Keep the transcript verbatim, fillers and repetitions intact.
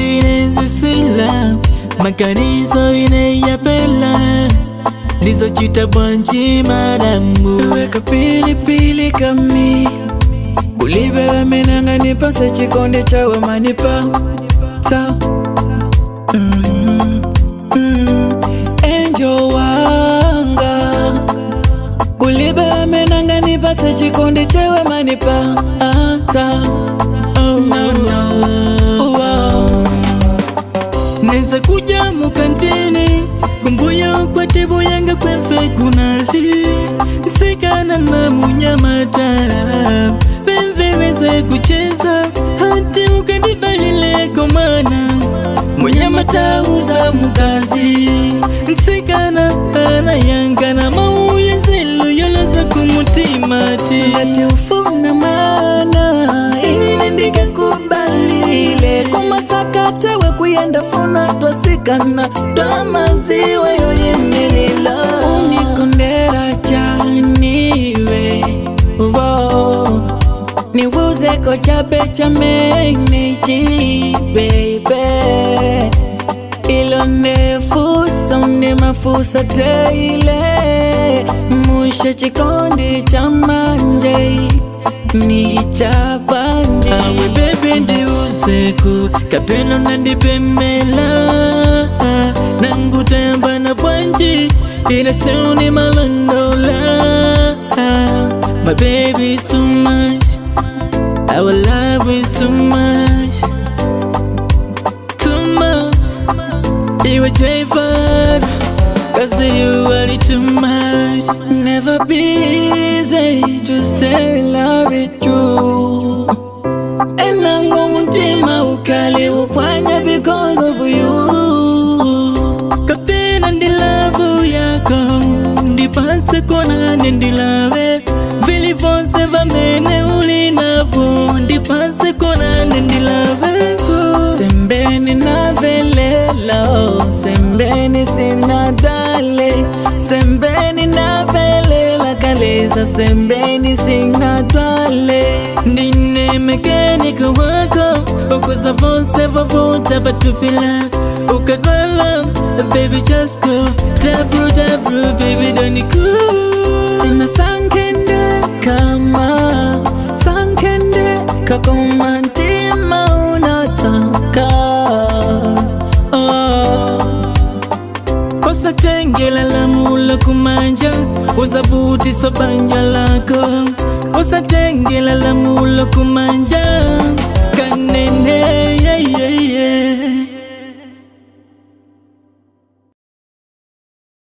inezi sila makanizo ine ya pela nizo chita bwanji madamu weka pili pili kami kulibe wamenanga nipase chikonde chawe manipa ta mm -hmm. mm. Enjo wanga kulibe wamenanga nipase chikonde chawe manipa ta oh no no wow. Neza kuja mukantini kumbuyo kwa tebo yanga kwefe kunali sikana na munyamata pemve meze kucheza hati ukandibalile komana munyamata uza mukazi sikana ana yanga na mauye zelu yoloza kumutimati ngati ufuna mana ili ndike kubalile kumasakate we kuyenda funa twasikana twamaziwe yoyemelila unikondera chaniwe wow. Niwuze ko chabe chameneji baby ilone fusa ne mafusa teile mushe chikondi chamanje ni chabanje awe baby ndiuzeko kapeno nandipemela nanguta yamba na bwanji inasuni malandola my baby so much our love is so much too much you were J-Fun cause you are too much never be easy to stay in love with you and I'm going to my ukali upanya because of you kapena ndi love yako ndipanse kona ndilave vili vonse vamene ulinavo ndipanse kona ndilave sembeni na velelo sembeni sinadale sembeni na velela kaleza sembeni sinadale ndine mekaniko wako ukuza vonse vavuta patupila ukadwala baby just go dabru dabru baby don't go sina sankende kama sankende kakoma ntima unasaka oh. Kosa tengela la mula kumanja uzabuti sobanja lako kosa tengela la mula kumanja kanene yeah, yeah.